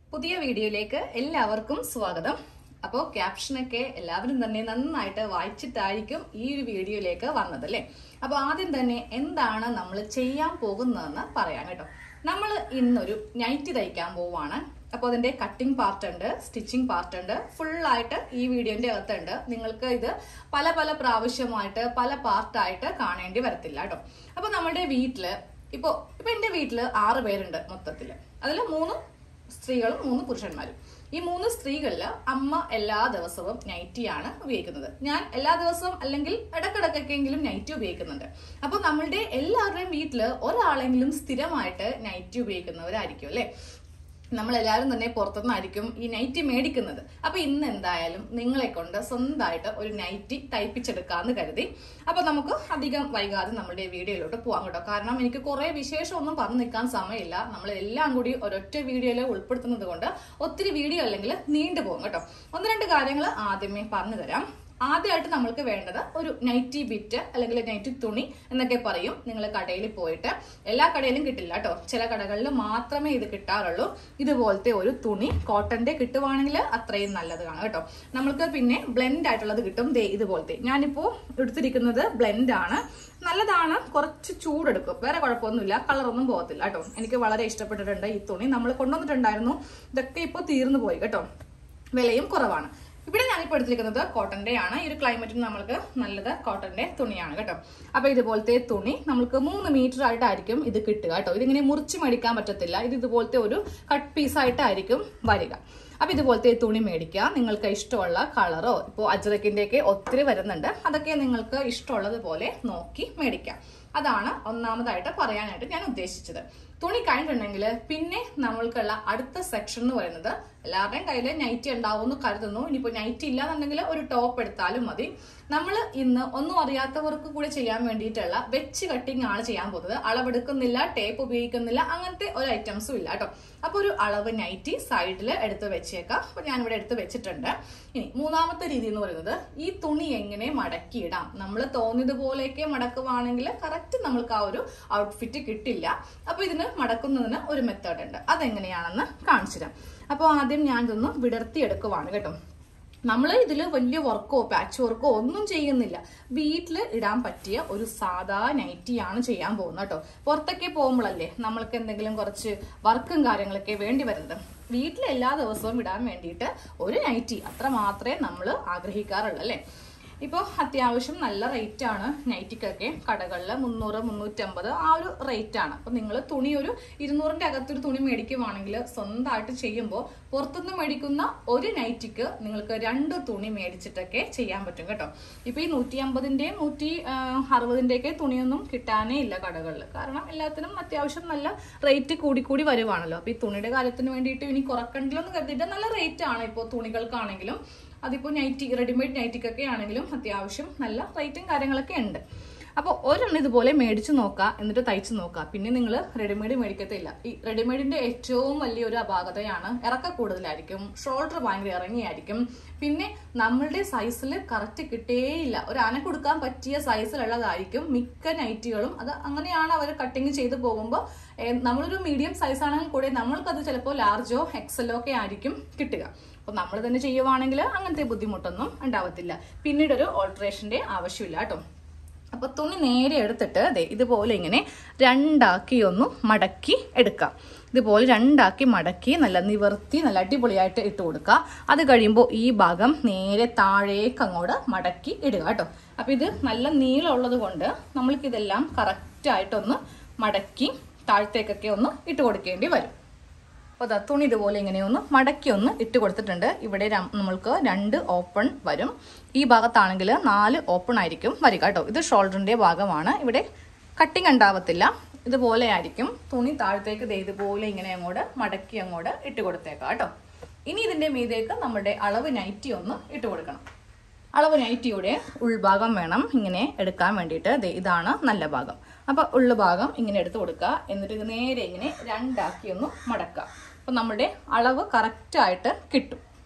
പുതിയ വീഡിയോയിലേക്ക് എല്ലാവർക്കും സ്വാഗതം. അപ്പോൾ ക്യാപ്ഷനൊക്കെ എല്ലാവരും തന്നെ നന്നായിട്ട് വായിച്ചിട്ടായിരിക്കും ഈ ഒരു വീഡിയോയിലേക്ക് വന്നത് അല്ലേ. അപ്പോൾ ആദ്യം തന്നെ എന്താണ് നമ്മൾ ചെയ്യാൻ പോകുന്നതെന്ന് പറയാം കേട്ടോ. നമ്മൾ ഇന്നൊരു നൈറ്റി തയ്ക്കാൻ പോവാണ്. അപ്പോൾ അതിന്റെ കട്ടിംഗ് പാർട്ട് ഉണ്ട്, സ്റ്റിച്ചിങ് പാർട്ട് ഉണ്ട്, ഫുള്ളായിട്ട് ഈ വീഡിയോന്റെ അകത്തുണ്ട്. നിങ്ങൾക്ക് ഇത് പല പല പ്രാവശ്യമായിട്ട് പല പാർട്ടായിട്ട് കാണേണ്ടി വരത്തില്ല കേട്ടോ. അപ്പോൾ നമ്മുടെ വീട്ടില് ഇപ്പൊ എന്റെ വീട്ടില് 6 പേരുണ്ട് മൊത്തത്തില്. അതിൽ 3 സ്ത്രീകളും 3 പുരുഷന്മാരും. ഈ 3 സ്ത്രീകളില് അമ്മ എല്ലാ ദിവസവും നൈറ്റിയാണ് ഉപയോഗിക്കുന്നത്. ഞാൻ എല്ലാ ദിവസവും അല്ലെങ്കിൽ ഇടക്കിടക്കെങ്കിലും നൈറ്റി ഉപയോഗിക്കുന്നുണ്ട്. അപ്പൊ നമ്മളുടെ എല്ലാവരുടെയും വീട്ടില് ഒരാളെങ്കിലും സ്ഥിരമായിട്ട് നൈറ്റി ഉപയോഗിക്കുന്നവരായിരിക്കും അല്ലെ. നമ്മളെല്ലാവരും തന്നെ പുറത്തുനിന്നായിരിക്കും ഈ നൈറ്റി മേടിക്കുന്നത്. അപ്പൊ ഇന്ന് എന്തായാലും നിങ്ങളെ കൊണ്ട് സ്വന്തമായിട്ട് ഒരു നൈറ്റി തയ്പ്പിച്ചെടുക്കാന്ന് കരുതി. അപ്പൊ നമുക്ക് അധികം വൈകാതെ നമ്മുടെ വീഡിയോയിലോട്ട് പോകാം കേട്ടോ. കാരണം എനിക്ക് കുറെ വിശേഷമൊന്നും പറഞ്ഞു നിൽക്കാൻ സമയമില്ല. നമ്മളെല്ലാം കൂടി ഒരൊറ്റ വീഡിയോയിൽ ഉൾപ്പെടുത്തുന്നത് കൊണ്ട് ഒത്തിരി വീഡിയോ അല്ലെങ്കിൽ നീണ്ടു പോകും കേട്ടോ. 1-2 കാര്യങ്ങൾ ആദ്യമേ പറഞ്ഞു തരാം. ആദ്യമായിട്ട് നമ്മൾക്ക് വേണ്ടത് ഒരു നൈറ്റി ബിറ്റ് അല്ലെങ്കിൽ നൈറ്റി തുണി എന്നൊക്കെ പറയും. നിങ്ങൾ കടയിൽ പോയിട്ട്, എല്ലാ കടയിലും കിട്ടില്ല കേട്ടോ, ചില കടകളിൽ മാത്രമേ ഇത് കിട്ടാറുള്ളൂ. ഇതുപോലത്തെ ഒരു തുണി കോട്ടന്റെ കിട്ടുവാണെങ്കിൽ അത്രയും നല്ലതാണ് കേട്ടോ. നമ്മൾക്ക് പിന്നെ ബ്ലെൻഡ് ആയിട്ടുള്ളത് കിട്ടും. ദേ ഇതുപോലത്തെ ഞാനിപ്പോ എടുത്തിരിക്കുന്നത് ബ്ലെൻഡ് ആണ്. നല്ലതാണ്, കുറച്ച് ചൂടെടുക്കും, വേറെ കുഴപ്പമൊന്നുമില്ല, കളറൊന്നും പോകത്തില്ല കേട്ടോ. എനിക്ക് വളരെ ഇഷ്ടപ്പെട്ടിട്ടുണ്ട് ഈ തുണി. നമ്മൾ കൊണ്ടുവന്നിട്ടുണ്ടായിരുന്നു, ഇതൊക്കെ ഇപ്പോൾ തീർന്നു പോയി കേട്ടോ. വിലയും കുറവാണ്. ഇവിടെ ഞാനിപ്പോൾ എടുത്തിരിക്കുന്നത് കോട്ടന്റെ ആണ്. ഈ ഒരു ക്ലൈമറ്റിന് നമ്മൾക്ക് നല്ലത് കോട്ടന്റെ തുണിയാണ് കേട്ടോ. അപ്പൊ ഇതുപോലത്തെ തുണി നമ്മൾക്ക് 3 മീറ്റർ ആയിട്ടായിരിക്കും ഇത് കിട്ടുക കേട്ടോ. ഇതിങ്ങനെ മുറിച്ച് മേടിക്കാൻ പറ്റത്തില്ല. ഇത് ഇതുപോലത്തെ ഒരു കട്ട് പീസായിട്ടായിരിക്കും വരിക. അപ്പൊ ഇതുപോലത്തെ തുണി മേടിക്കുക. നിങ്ങൾക്ക് ഇഷ്ടമുള്ള കളറോ, ഇപ്പോൾ അജ്രക്കിന്റെ ഒക്കെ ഒത്തിരി വരുന്നുണ്ട്, അതൊക്കെ നിങ്ങൾക്ക് ഇഷ്ടമുള്ളതുപോലെ നോക്കി മേടിക്കാം. അതാണ് ഒന്നാമതായിട്ട് പറയാനായിട്ട് ഞാൻ ഉദ്ദേശിച്ചത്. തുണി കഴിഞ്ഞിട്ടുണ്ടെങ്കിൽ പിന്നെ നമ്മൾക്കുള്ള അടുത്ത സെക്ഷൻ എന്ന് പറയുന്നത്, എല്ലാവരുടെയും കയ്യിൽ നൈറ്റി ഉണ്ടാവും എന്ന് കരുതുന്നു. ഇനിയിപ്പോ നൈറ്റി ഇല്ലാന്നുണ്ടെങ്കിൽ ഒരു ടോപ്പ് എടുത്താലും മതി. നമ്മൾ ഇന്ന് ഒന്നും അറിയാത്തവർക്ക് കൂടി ചെയ്യാൻ വേണ്ടിയിട്ടുള്ള വെച്ച് കട്ടിങ് ആണ് ചെയ്യാൻ പോകുന്നത്. അളവെടുക്കുന്നില്ല, ടേപ്പ് ഉപയോഗിക്കുന്നില്ല, അങ്ങനത്തെ ഒരു ഐറ്റംസും ഇല്ല കേട്ടോ. അപ്പൊ ഒരു അളവ് നൈറ്റി സൈഡിൽ എടുത്ത് വെച്ചേക്കാം. അപ്പൊ ഞാനിവിടെ എടുത്ത് വെച്ചിട്ടുണ്ട്. ഇനി മൂന്നാമത്തെ രീതി എന്ന് പറയുന്നത്, ഈ തുണി എങ്ങനെ മടക്കിയിടാം. നമ്മൾ തോന്നിയതുപോലെയൊക്കെ മടക്കുവാണെങ്കിൽ കറക്റ്റ് നമ്മൾക്ക് ആ ഒരു ഔട്ട്ഫിറ്റ് കിട്ടില്ല. അപ്പൊ ഇതിന് മടക്കുന്നതിന് ഒരു മെത്തേഡ് ഉണ്ട്. അതെങ്ങനെയാണെന്ന് കാണിച്ചു തരാം. അപ്പോൾ ആദ്യം ഞാൻ ഇതൊന്ന് വിടർത്തി എടുക്കുവാണ് കേട്ടോ. നമ്മൾ ഇതിൽ വലിയ വർക്കോ പാച്ച് വർക്കോ ഒന്നും ചെയ്യുന്നില്ല. വീട്ടിൽ ഇടാൻ പറ്റിയ ഒരു സാധാ നൈറ്റിയാണ് ചെയ്യാൻ പോകുന്നത് കേട്ടോ. പുറത്തൊക്കെ പോകുമ്പോഴല്ലേ നമ്മൾക്ക് എന്തെങ്കിലും കുറച്ച് വർക്കും കാര്യങ്ങളൊക്കെ വേണ്ടി വരുന്നത്. വീട്ടിൽ എല്ലാ ദിവസവും ഇടാൻ വേണ്ടിയിട്ട് ഒരു നൈറ്റി, അത്ര മാത്രമേ നമ്മൾ ആഗ്രഹിക്കാറുള്ളൂ അല്ലേ. ഇപ്പോൾ അത്യാവശ്യം നല്ല റേറ്റ് ആണ് നൈറ്റിക്കൊക്കെ. കടകളിൽ 300-350 ആ ഒരു റേറ്റ് ആണ്. അപ്പൊ നിങ്ങൾ തുണി ഒരു 200ന്റെ അകത്തൊരു തുണി മേടിക്കുവാണെങ്കിൽ സ്വന്തമായിട്ട് ചെയ്യുമ്പോൾ പുറത്തുനിന്ന് മേടിക്കുന്ന ഒരു നൈറ്റിക്ക് നിങ്ങൾക്ക് 2 തുണി മേടിച്ചിട്ടൊക്കെ ചെയ്യാൻ പറ്റും കേട്ടോ. ഇപ്പൊ ഈ 150ന്റെയും 160ന്റെയൊക്കെ തുണിയൊന്നും കിട്ടാനേ ഇല്ല കടകളിൽ. കാരണം എല്ലാത്തിനും അത്യാവശ്യം നല്ല റേറ്റ് കൂടി വരുവാണല്ലോ. അപ്പൊ ഈ തുണിയുടെ കാര്യത്തിന് വേണ്ടിയിട്ട് ഇനി കുറക്കണ്ടല്ലോ എന്ന് കരുതിയിട്ട് നല്ല റേറ്റ് ആണ് ഇപ്പോൾ തുണികൾക്കാണെങ്കിലും. അതിപ്പോ നൈറ്റി, റെഡിമെയ്ഡ് നൈറ്റിക്കൊക്കെ ആണെങ്കിലും അത്യാവശ്യം നല്ല റേറ്റും കാര്യങ്ങളൊക്കെ ഉണ്ട്. അപ്പോൾ ഒരെണ്ണം ഇതുപോലെ മേടിച്ചു നോക്കുക, എന്നിട്ട് തയ്ച്ചു നോക്കുക. പിന്നെ നിങ്ങൾ റെഡിമെയ്ഡ് മേടിക്കത്തില്ല. ഈ റെഡിമെയ്ഡിന്റെ ഏറ്റവും വലിയൊരു അപാകതയാണ് ഇറക്ക കൂടുതലായിരിക്കും, ഷോൾഡർ ഭയങ്കര ഇറങ്ങിയായിരിക്കും. പിന്നെ നമ്മളുടെ സൈസിൽ കറക്റ്റ് കിട്ടേയില്ല. ഒരു അന കൊടുക്കാൻ പറ്റിയ സൈസിലുള്ളതായിരിക്കും മിക്ക നൈറ്റികളും. അത് അങ്ങനെയാണ് അവർ കട്ടിങ് ചെയ്ത് പോകുമ്പോൾ. നമ്മളൊരു മീഡിയം സൈസ് ആണെങ്കിൽ കൂടെ നമ്മൾക്കത് ചിലപ്പോൾ ലാർജോ എക്സലോ ഒക്കെ ആയിരിക്കും കിട്ടുക. അപ്പൊ നമ്മൾ തന്നെ ചെയ്യുവാണെങ്കിൽ അങ്ങനത്തെ ബുദ്ധിമുട്ടൊന്നും ഉണ്ടാവത്തില്ല. പിന്നീട് ഒരു ഓൾട്ടറേഷന്റെ ആവശ്യമില്ല കേട്ടോ. അപ്പൊ തുണി നേരെ എടുത്തിട്ട് ഇതുപോലെ ഇങ്ങനെ 2ആക്കി ഒന്ന് മടക്കി എടുക്കാം. ഇതുപോലെ 2ആക്കി മടക്കി നല്ല നിവർത്തി നല്ല അടിപൊളിയായിട്ട് ഇട്ട് കൊടുക്കുക. അത് കഴിയുമ്പോൾ ഈ ഭാഗം നേരെ താഴേക്ക് അങ്ങോട്ട് മടക്കി ഇടുക കേട്ടോ. അപ്പൊ ഇത് നല്ല നീളമുള്ളത് കൊണ്ട് നമ്മൾക്കിതെല്ലാം കറക്റ്റായിട്ടൊന്ന് മടക്കി താഴത്തേക്കൊക്കെ ഒന്ന് ഇട്ട് കൊടുക്കേണ്ടി വരും. അപ്പോൾ അതാ തുണി ഇതുപോലെ ഇങ്ങനെ ഒന്ന് മടക്കി ഒന്ന് ഇട്ട് കൊടുത്തിട്ടുണ്ട്. ഇവിടെ നമ്മൾക്ക് 2 ഓപ്പൺ വരും. ഈ ഭാഗത്താണെങ്കിൽ 4 ഓപ്പൺ ആയിരിക്കും വരിക കേട്ടോ. ഇത് ഷോൾഡറിന്റെ ഭാഗമാണ്. ഇവിടെ കട്ടിങ് ഉണ്ടാവത്തില്ല. ഇതുപോലെ ആയിരിക്കും. തുണി താഴത്തേക്ക് ഇതുപോലെ ഇങ്ങനെ അങ്ങോട്ട് മടക്കി അങ്ങോട്ട് ഇട്ട് കൊടുത്തേക്കാം കേട്ടോ. ഇനി ഇതിന്റെ മീതേക്ക് നമ്മുടെ അളവ് നൈറ്റി ഒന്ന് ഇട്ട് കൊടുക്കണം. അളവ് നൈറ്റിയുടെ ഉൾഭാഗം വേണം ഇങ്ങനെ എടുക്കാൻ വേണ്ടിയിട്ട്. ഇതാണ് നല്ല ഭാഗം. അപ്പൊ ഉൾഭാഗം ഇങ്ങനെ എടുത്ത് കൊടുക്കുക. എന്നിട്ട് ഇത് നേരെ ഇങ്ങനെ 2ആക്കി ഒന്ന് മടക്കുക. അപ്പൊ നമ്മുടെ അളവ് കറക്റ്റ് ആയിട്ട് കിട്ടും.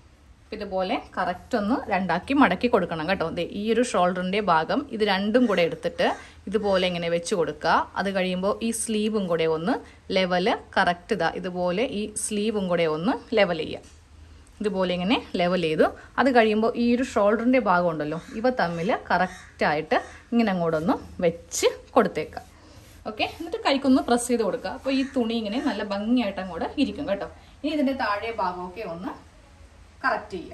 ഇതുപോലെ കറക്റ്റ് ഒന്ന് രണ്ടാക്കി മടക്കി കൊടുക്കണം കേട്ടോ. ഈ ഒരു ഷോൾഡറിൻ്റെ ഭാഗം ഇത് രണ്ടും കൂടെ എടുത്തിട്ട് ഇതുപോലെ ഇങ്ങനെ വെച്ച് കൊടുക്കുക. അത് കഴിയുമ്പോൾ ഈ സ്ലീവും കൂടെ ഒന്ന് ലെവല് കറക്റ്റ് ഇതുപോലെ ഈ സ്ലീവും കൂടെ ഒന്ന് ലെവൽ ചെയ്യുക. ഇതുപോലെ ഇങ്ങനെ ലെവൽ ചെയ്തു. അത് കഴിയുമ്പോൾ ഈ ഒരു ഷോൾഡറിൻ്റെ ഭാഗം ഉണ്ടല്ലോ, ഇവ തമ്മിൽ കറക്റ്റായിട്ട് ഇങ്ങനെ അങ്ങോട്ടൊന്ന് വെച്ച് കൊടുത്തേക്കാം. ഓക്കെ, എന്നിട്ട് കൈക്കൊന്ന് പ്രസ് ചെയ്ത് കൊടുക്കുക. അപ്പോൾ ഈ തുണി ഇങ്ങനെ നല്ല ഭംഗിയായിട്ട് അങ്ങോട്ട് ഇരിക്കും കേട്ടോ. ഇനി ഇതിൻ്റെ താഴെ ഭാഗമൊക്കെ ഒന്ന് കറക്റ്റ് ചെയ്യുക.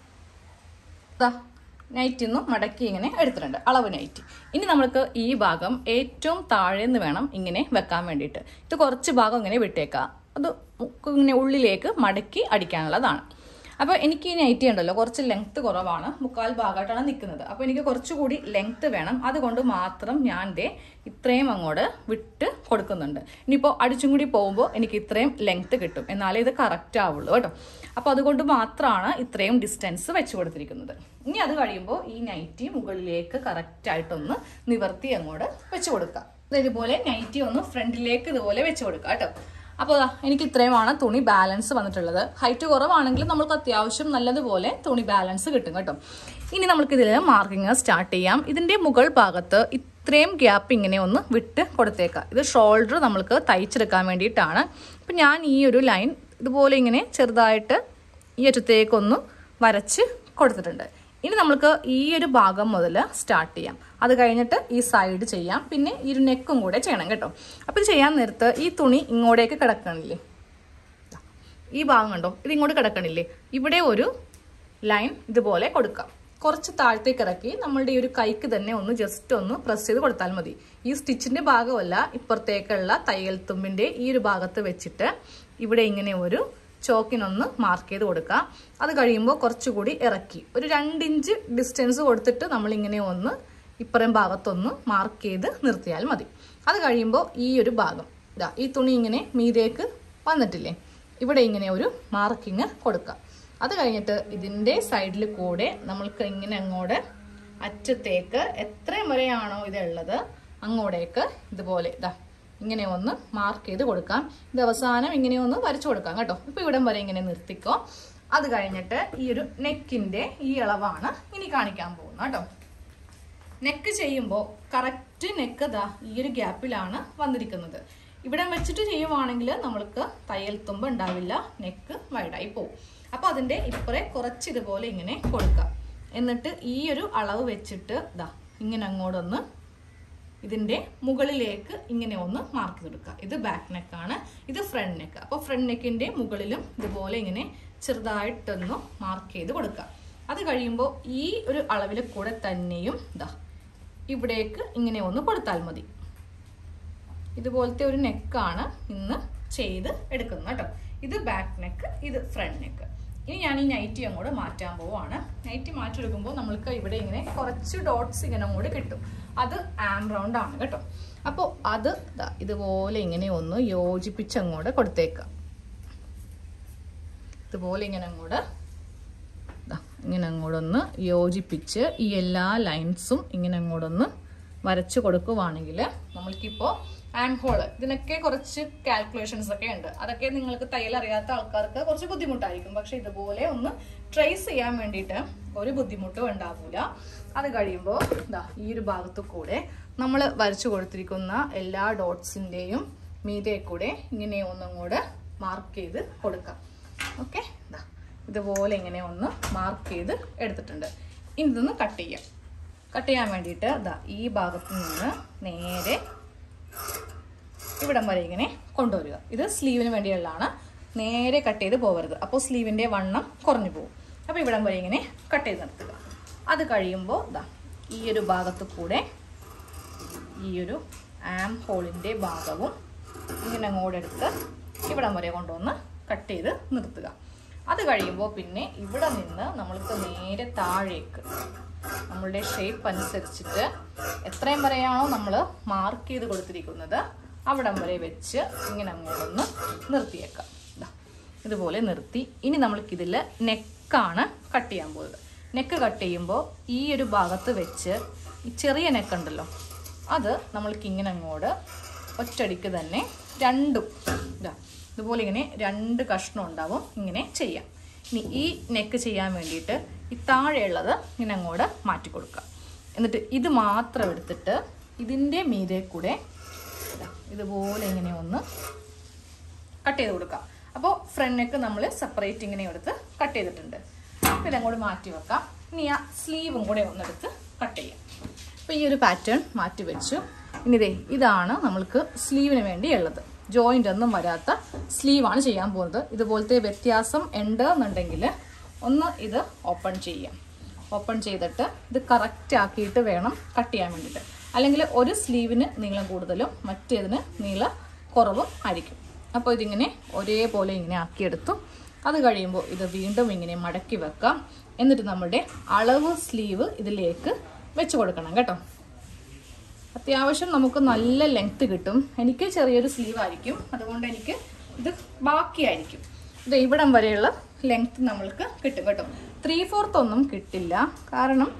നൈറ്റി ഒന്ന് മടക്കി ഇങ്ങനെ എടുത്തിട്ടുണ്ട്, അളവ് നൈറ്റി. ഇനി നമുക്ക് ഈ ഭാഗം ഏറ്റവും താഴേന്ന് വേണം ഇങ്ങനെ വെക്കാൻ വേണ്ടിയിട്ട്. ഇത് കുറച്ച് ഭാഗം ഇങ്ങനെ വിട്ടേക്കാം, അത് ഇങ്ങനെ ഉള്ളിലേക്ക് മടക്കി അടിക്കാനുള്ളതാണ്. അപ്പോൾ എനിക്ക് ഈ നൈറ്റി ഉണ്ടല്ലോ കുറച്ച് ലെങ്ത്ത് കുറവാണ്, 3/4 ഭാഗമായിട്ടാണ് നിൽക്കുന്നത്. അപ്പോൾ എനിക്ക് കുറച്ചുകൂടി ലെങ്ത്ത് വേണം. അതുകൊണ്ട് മാത്രം ഞാൻ ഇത്രയും അങ്ങോട്ട് വിട്ട് കൊടുക്കുന്നുണ്ട്. ഇനിയിപ്പോൾ അടിച്ചും കൂടി പോകുമ്പോൾ എനിക്ക് ഇത്രയും ലെങ്ത്ത് കിട്ടും, എന്നാലേ ഇത് കറക്റ്റ് ആവുള്ളൂ കേട്ടോ. അപ്പോൾ അതുകൊണ്ട് മാത്രമാണ് ഇത്രയും ഡിസ്റ്റൻസ് വെച്ച് കൊടുത്തിരിക്കുന്നത്. ഇനി അത് കഴിയുമ്പോൾ ഈ നൈറ്റി മുകളിലേക്ക് കറക്റ്റായിട്ടൊന്ന് നിവർത്തി അങ്ങോട്ട് വെച്ച് കൊടുക്കുക. ഇതുപോലെ നൈറ്റി ഒന്ന് ഫ്രണ്ടിലേക്ക് ഇതുപോലെ വെച്ച് കൊടുക്കുക കേട്ടോ. അപ്പോൾ എനിക്ക് ഇത്രയുമാണ് തുണി ബാലൻസ് വന്നിട്ടുള്ളത്. ഹൈറ്റ് കുറവാണെങ്കിൽ നമുക്ക് അത്യാവശ്യം നല്ലതുപോലെ തുണി ബാലൻസ് കിട്ടും കേട്ടോ. ഇനി നമുക്കിതിൽ മാർക്കിങ് സ്റ്റാർട്ട് ചെയ്യാം. ഇതിൻ്റെ മുകൾ ഭാഗത്ത് ഇത്രയും ഗ്യാപ്പ് ഇങ്ങനെ ഒന്ന് വിട്ട് കൊടുത്തേക്കാം. ഇത് ഷോൾഡർ നമ്മൾക്ക് തയ്ച്ചെടുക്കാൻ വേണ്ടിയിട്ടാണ്. അപ്പം ഞാൻ ഈ ഒരു ലൈൻ ഇതുപോലെ ഇങ്ങനെ ചെറുതായിട്ട് ഈ അറ്റത്തേക്കൊന്ന് വരച്ച് കൊടുത്തിട്ടുണ്ട്. ഇനി നമുക്ക് ഈ ഒരു ഭാഗം മുതൽ സ്റ്റാർട്ട് ചെയ്യാം. അത് കഴിഞ്ഞിട്ട് ഈ സൈഡ് ചെയ്യാം, പിന്നെ ഈ ഒരു നെക്കും കൂടെ ചെയ്യണം കേട്ടോ. അപ്പോൾ ഇത് ചെയ്യാൻ നേരത്ത് ഈ തുണി ഇങ്ങോട്ടേക്ക് കിടക്കണില്ലേ, ഈ ഭാഗം കണ്ടോ, ഇത് ഇങ്ങോട്ട് കിടക്കണില്ലേ, ഇവിടെ ഒരു ലൈൻ ഇതുപോലെ കൊടുക്കാം. കുറച്ച് താഴത്തേക്ക് ഇറക്കി നമ്മളുടെ ഈ ഒരു കൈക്ക് തന്നെ ഒന്ന് ജസ്റ്റ് ഒന്ന് പ്രസ് ചെയ്ത് കൊടുത്താൽ മതി. ഈ സ്റ്റിച്ചിൻ്റെ ഭാഗമല്ല, ഇപ്പുറത്തേക്കുള്ള തയ്യൽ തുമ്പിൻ്റെ ഈ ഒരു ഭാഗത്ത് വെച്ചിട്ട് ഇവിടെ ഇങ്ങനെ ഒരു ചോക്കിനൊന്ന് മാർക്ക് ചെയ്ത് കൊടുക്കുക. അത് കഴിയുമ്പോൾ കുറച്ചുകൂടി ഇറക്കി ഒരു 2 ഇഞ്ച് ഡിസ്റ്റൻസ് കൊടുത്തിട്ട് നമ്മളിങ്ങനെ ഒന്ന് ഇപ്പുറം ഭാഗത്തൊന്ന് മാർക്ക് ചെയ്ത് നിർത്തിയാൽ മതി. അത് കഴിയുമ്പോൾ ഈ ഒരു ഭാഗം ഈ തുണി ഇങ്ങനെ മീതേക്ക് വന്നിട്ടില്ലേ, ഇവിടെ ഇങ്ങനെ ഒരു മാർക്കിങ് കൊടുക്കുക. അത് കഴിഞ്ഞിട്ട് ഇതിൻ്റെ സൈഡിൽ കൂടെ നമ്മൾക്ക് ഇങ്ങനെ അങ്ങോട്ട് അറ്റത്തേക്ക് എത്രയും വരെയാണോ ഇതുള്ളത് അങ്ങോട്ടേക്ക് ഇതുപോലെ ഇങ്ങനെ ഒന്ന് മാർക്ക് ചെയ്ത് കൊടുക്കാം. ഇത് അവസാനം ഇങ്ങനെ ഒന്ന് വരച്ചു കൊടുക്കാം കേട്ടോ. ഇപ്പോൾ ഇവിടം വരെ ഇങ്ങനെ നിർത്തിക്കോ. അത് കഴിഞ്ഞിട്ട് ഈ ഒരു നെക്കിൻ്റെ ഈ അളവാണ് ഇനി കാണിക്കാൻ പോകുന്നത് കേട്ടോ. നെക്ക് ചെയ്യുമ്പോൾ കറക്റ്റ് നെക്ക് ഈ ഒരു ഗ്യാപ്പിലാണ് വന്നിരിക്കുന്നത്. ഇവിടെ വെച്ചിട്ട് ചെയ്യുവാണെങ്കിൽ നമ്മൾക്ക് തയ്യൽ തുമ്പ് ഉണ്ടാവില്ല, നെക്ക് വൈഡായി പോകും. അപ്പോൾ അതിൻ്റെ ഇപ്പുറേ കുറച്ച് ഇതുപോലെ ഇങ്ങനെ കൊടുക്കാം. എന്നിട്ട് ഈ ഒരു അളവ് വെച്ചിട്ട് ഇങ്ങനെ അങ്ങോട്ടൊന്ന് ഇതിൻ്റെ മുകളിലേക്ക് ഇങ്ങനെ ഒന്ന് മാർക്ക് ചെയ്തെടുക്കുക. ഇത് ബാക്ക് നെക്കാണ്, ഇത് ഫ്രണ്ട് നെക്ക്. അപ്പോൾ ഫ്രണ്ട് നെക്കിൻ്റെ മുകളിലും ഇതുപോലെ ഇങ്ങനെ ചെറുതായിട്ടൊന്ന് മാർക്ക് ചെയ്ത് കൊടുക്കുക. അത് കഴിയുമ്പോൾ ഈ ഒരു അളവിൽ കൂടെ തന്നെയും ഇവിടേക്ക് ഇങ്ങനെ ഒന്ന് കൊടുത്താൽ മതി. ഇതുപോലത്തെ ഒരു നെക്കാണ് ഇന്ന് ചെയ്ത് എടുക്കുന്നത് കേട്ടോ. ഇത് ബാക്ക് നെക്ക്, ഇത് ഫ്രണ്ട് നെക്ക്. ഇനി ഞാൻ ഈ നൈറ്റി അങ്ങോട്ട് മാറ്റാൻ പോവാണ്. നൈറ്റി മാറ്റിയെടുക്കുമ്പോൾ നമ്മൾക്ക് ഇവിടെ ഇങ്ങനെ കുറച്ച് ഡോട്ട്സ് ഇങ്ങനെ അങ്ങോട്ട് കിട്ടും. അത് ആം റൗണ്ട് ആണ് കേട്ടോ. അപ്പോൾ അത് ഇതുപോലെ ഇങ്ങനെ ഒന്ന് യോജിപ്പിച്ച് അങ്ങോട്ട് കൊടുത്തേക്കാം. ഇതുപോലെ ഇങ്ങനെ അങ്ങോട്ടൊന്ന് യോജിപ്പിച്ച് ഈ എല്ലാ ലൈൻസും ഇങ്ങനെ അങ്ങോട്ടൊന്ന് വരച്ച് കൊടുക്കുവാണെങ്കിൽ നമ്മൾക്കിപ്പോൾ ആം ഹോള് ഇതിനൊക്കെ കുറച്ച് കാൽക്കുലേഷൻസ് ഒക്കെ ഉണ്ട്. അതൊക്കെ നിങ്ങൾക്ക് തയ്യൽ അറിയാത്ത ആൾക്കാർക്ക് കുറച്ച് ബുദ്ധിമുട്ടായിരിക്കും. പക്ഷെ ഇതുപോലെ ഒന്ന് ട്രേസ് ചെയ്യാൻ വേണ്ടിയിട്ട് ഒരു ബുദ്ധിമുട്ടും ഉണ്ടാവില്ല. അത് കഴിയുമ്പോൾ ഈ ഒരു ഭാഗത്തു കൂടെ നമ്മൾ വരച്ചു കൊടുത്തിരിക്കുന്ന എല്ലാ ഡോട്ട്സിൻ്റെയും മീതെ കൂടെ ഇങ്ങനെ ഒന്നങ്ങോട്ട് മാർക്ക് ചെയ്ത് കൊടുക്കാം. ഓക്കെ, ഇതുപോലെ ഇങ്ങനെ ഒന്ന് മാർക്ക് ചെയ്ത് എടുത്തിട്ടുണ്ട്. ഇനി ഇതൊന്ന് കട്ട് ചെയ്യാം. കട്ട് ചെയ്യാൻ വേണ്ടിയിട്ട് ഈ ഭാഗത്ത് നിന്ന് നേരെ ഇവിടം വരെ ഇങ്ങനെ കൊണ്ടുവരിക. ഇത് സ്ലീവിന് വേണ്ടിയുള്ളതാണ്. നേരെ കട്ട് ചെയ്ത് പോകരുത്, അപ്പോൾ സ്ലീവിൻ്റെ വണ്ണം കുറഞ്ഞു പോകും. അപ്പോൾ ഇവിടം വരെ ഇങ്ങനെ കട്ട് ചെയ്ത് നിർത്തുക. അത് കഴിയുമ്പോൾ ഈ ഒരു ഭാഗത്ത് കൂടെ ഈ ഒരു ആം ഹോളിൻ്റെ ഭാഗവും ഇങ്ങനെ അങ്ങോട്ടെടുത്ത് ഇവിടം വരെ കൊണ്ടുവന്ന് കട്ട് ചെയ്ത് നിർത്തുക. അത് കഴിയുമ്പോൾ പിന്നെ ഇവിടെ നിന്ന് നമ്മൾക്ക് നേരെ താഴേക്ക് നമ്മളുടെ ഷേപ്പ് അനുസരിച്ചിട്ട് എത്രയും വരെയാണോ നമ്മൾ മാർക്ക് ചെയ്ത് കൊടുത്തിരിക്കുന്നത് അവിടം വരെ വെച്ച് ഇങ്ങനെ അങ്ങോട്ടൊന്ന് നിർത്തിയേക്കാം. ഇതുപോലെ നിർത്തി. ഇനി നമ്മൾക്കിതിൽ നെക്കാണ് കട്ട് ചെയ്യാൻ പോകുന്നത്. നെക്ക് കട്ട് ചെയ്യുമ്പോൾ ഈ ഒരു ഭാഗത്ത് വെച്ച് ഈ ചെറിയ നെക്കുണ്ടല്ലോ അത് നമ്മൾക്ക് ഇങ്ങനെ അങ്ങോട്ട് ഒറ്റടിക്ക് തന്നെ രണ്ടും ഇതുപോലെ ഇങ്ങനെ 2 കഷ്ണം ഉണ്ടാവും. ഇങ്ങനെ ചെയ്യാം. ഇനി ഈ നെക്ക് ചെയ്യാൻ വേണ്ടിയിട്ട് ഈ താഴെയുള്ളത് ഇങ്ങനെ അങ്ങോട്ട് മാറ്റി കൊടുക്കുക. എന്നിട്ട് ഇത് മാത്രം എടുത്തിട്ട് ഇതിൻ്റെ മീതെ കൂടെ ഇതുപോലെ ഇങ്ങനെ ഒന്ന് കട്ട് ചെയ്ത് കൊടുക്കാം. അപ്പോൾ ഫ്രണ്ട് നെക്ക് നമ്മൾ സെപ്പറേറ്റ് ഇങ്ങനെ എടുത്ത് കട്ട് ചെയ്തിട്ടുണ്ട്. അപ്പോൾ ഇതങ്ങോട്ട് മാറ്റി വെക്കാം. ഇനി ആ സ്ലീവും കൂടെ ഒന്നെടുത്ത് കട്ട് ചെയ്യാം. അപ്പോൾ ഈ ഒരു പാറ്റേൺ മാറ്റി വെച്ചു. ഇനി ഇതാണ് നമ്മൾക്ക് സ്ലീവിന് വേണ്ടി ഉള്ളത്. ജോയിൻ്റ് ഒന്നും വരാത്ത സ്ലീവാണ് ചെയ്യാൻ പോകുന്നത്. ഇതുപോലത്തെ വ്യത്യാസം ഉണ്ട് എന്നുണ്ടെങ്കിൽ ഒന്ന് ഇത് ഓപ്പൺ ചെയ്യാം. ഓപ്പൺ ചെയ്തിട്ട് ഇത് കറക്റ്റ് ആക്കിയിട്ട് വേണം കട്ട് ചെയ്യാൻ വേണ്ടിയിട്ട്. അല്ലെങ്കിൽ ഒരു സ്ലീവിന് നീളം കൂടുതലും മറ്റേതിന് നീളം കുറവും ആയിരിക്കും. അപ്പോൾ ഇതിങ്ങനെ ഒരേപോലെ ഇങ്ങനെ ആക്കിയെടുത്തു. അത് കഴിയുമ്പോൾ ഇത് വീണ്ടും ഇങ്ങനെ മടക്കി വെക്കാം. എന്നിട്ട് നമ്മുടെ അളവ് സ്ലീവ് ഇതിലേക്ക് വെച്ച് കൊടുക്കണം കേട്ടോ. അത്യാവശ്യം നമുക്ക് നല്ല ലെങ്ത് കിട്ടും. എനിക്ക് ചെറിയൊരു സ്ലീവ് ആയിരിക്കും, അതുകൊണ്ട് എനിക്ക് ഇത് ബാക്കിയായിരിക്കും. ഇത് ഇവിടം വരെയുള്ള ലെങ്ത് നമ്മൾക്ക് കിട്ടും കേട്ടോ. 3/4 ഒന്നും കിട്ടില്ല. കാരണം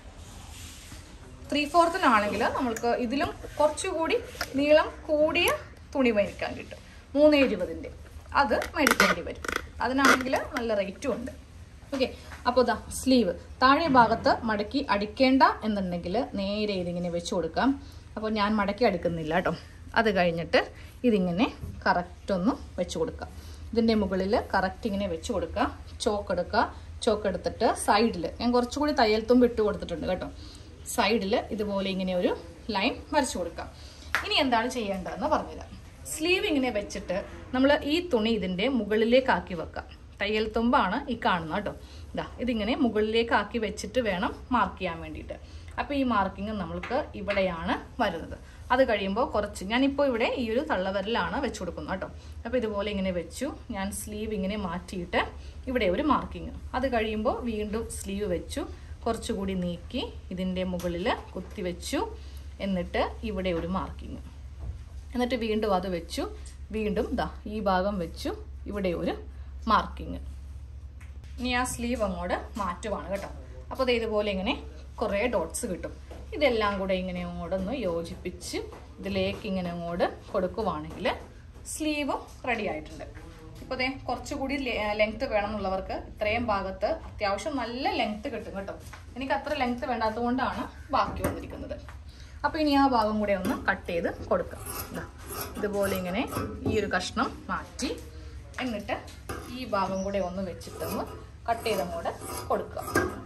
3/4 നമ്മൾക്ക് ഇതിലും കുറച്ചുകൂടി നീളം കൂടിയ തുണി മേടിക്കാൻ കിട്ടും. 370 അത് മേടിക്കേണ്ടി വരും. അതിനാണെങ്കിൽ നല്ല റേറ്റും ഉണ്ട്. ഓക്കെ, അപ്പോൾ ഇതാ സ്ലീവ് താഴെ ഭാഗത്ത് മടക്കി അടിക്കേണ്ട എന്നുണ്ടെങ്കിൽ നേരെ ഇതിങ്ങനെ വെച്ച് കൊടുക്കാം. അപ്പോൾ ഞാൻ മടക്കി അടിക്കുന്നില്ല കേട്ടോ. അത് കഴിഞ്ഞിട്ട് ഇതിങ്ങനെ കറക്റ്റ് ഒന്ന് വെച്ച് കൊടുക്കാം. ഇതിൻ്റെ മുകളിൽ കറക്റ്റ് ഇങ്ങനെ വെച്ച് കൊടുക്കുക. ചോക്ക് എടുക്കുക. ചോക്ക് എടുത്തിട്ട് സൈഡിൽ ഞാൻ കുറച്ചുകൂടി തയ്യൽ തുമ്പ് ഇട്ട് കൊടുത്തിട്ടുണ്ട് കേട്ടോ. സൈഡിൽ ഇതുപോലെ ഇങ്ങനെ ഒരു ലൈൻ വരച്ചു കൊടുക്കാം. ഇനി എന്താണ് ചെയ്യേണ്ടതെന്ന് പറഞ്ഞുതരാം. സ്ലീവ് ഇങ്ങനെ വെച്ചിട്ട് നമ്മൾ ഈ തുണി ഇതിൻ്റെ മുകളിലേക്ക് ആക്കി വെക്കാം. തയ്യൽ തുമ്പാണ് ഈ കാണുന്നത് കേട്ടോ. ഇതാ ഇതിങ്ങനെ മുകളിലേക്ക് ആക്കി വെച്ചിട്ട് വേണം മാർക്ക് ചെയ്യാൻ വേണ്ടിയിട്ട്. അപ്പോൾ ഈ മാർക്കിങ് നമ്മൾക്ക് ഇവിടെയാണ് വരുന്നത്. അത് കഴിയുമ്പോൾ കുറച്ച് ഞാനിപ്പോൾ ഇവിടെ ഈ ഒരു തള്ളവരലാണ് വെച്ച് കൊടുക്കുന്നത് കേട്ടോ. അപ്പോൾ ഇതുപോലെ ഇങ്ങനെ വെച്ചു. ഞാൻ സ്ലീവ് ഇങ്ങനെ മാറ്റിയിട്ട് ഇവിടെ ഒരു മാർക്കിങ്. അത് കഴിയുമ്പോൾ വീണ്ടും സ്ലീവ് വെച്ചു. കുറച്ചുകൂടി നീക്കി ഇതിൻ്റെ മുകളിൽ കുത്തി വെച്ചു. എന്നിട്ട് ഇവിടെ ഒരു മാർക്കിങ്. എന്നിട്ട് വീണ്ടും അത് വെച്ചു. വീണ്ടും ദാ ഈ ഭാഗം വെച്ചു. ഇവിടെ ഒരു മാർക്കിങ്. ഇനി ആ സ്ലീവ് അങ്ങോട്ട് മാറ്റുവാണ് കേട്ടോ. അപ്പോൾ അത് ഇതുപോലെ ഇങ്ങനെ കുറേ ഡോട്ട്സ് കിട്ടും. ഇതെല്ലാം കൂടെ ഇങ്ങനെ അങ്ങോട്ടൊന്ന് യോജിപ്പിച്ച് ഇതിലേക്ക് ഇങ്ങനെ അങ്ങോട്ട് കൊടുക്കുവാണെങ്കിൽ സ്ലീവും റെഡി ആയിട്ടുണ്ട്. ഇപ്പോൾ അതേ കുറച്ചുകൂടി ലെങ്ത്ത് വേണമെന്നുള്ളവർക്ക് ഇത്രയും ഭാഗത്ത് അത്യാവശ്യം നല്ല ലെങ്ത്ത് കിട്ടും കേട്ടോ. എനിക്ക് അത്ര ലെങ്ത്ത് വേണ്ടാത്തത് കൊണ്ടാണ് ബാക്കി വന്നിരിക്കുന്നത്. അപ്പോൾ ഇനി ആ ഭാഗം കൂടെ ഒന്ന് കട്ട് ചെയ്ത് കൊടുക്കാം. ഇതുപോലെ ഇങ്ങനെ ഈ ഒരു കഷ്ണം മാറ്റി എന്നിട്ട് ഈ ഭാഗം കൂടെ ഒന്ന് വെച്ചിട്ടൊന്ന് കട്ട് ചെയ്തങ്ങോട്ട് കൊടുക്കുക.